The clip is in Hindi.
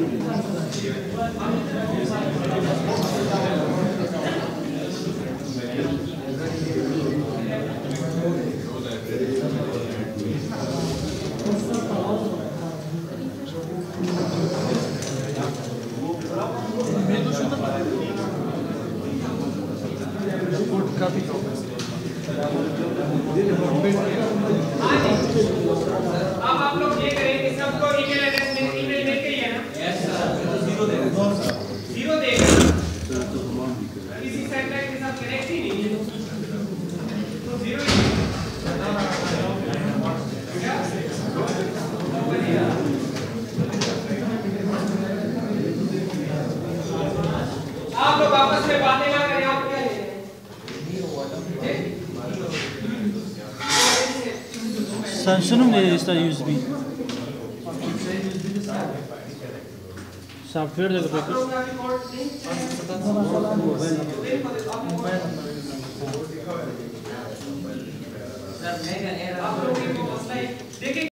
अब आप लोग ये करेंगे, सबको ईमेल एड्रेस ईमेल मेल के ही है ना? Yes sir. जीरो देगा किसी सैटेलाइट के साथ कनेक्ट ही नहीं है तो जीरो ही आप लोग आपस में बातें ना करें। आप क्या Samsung is the USB. Software देखो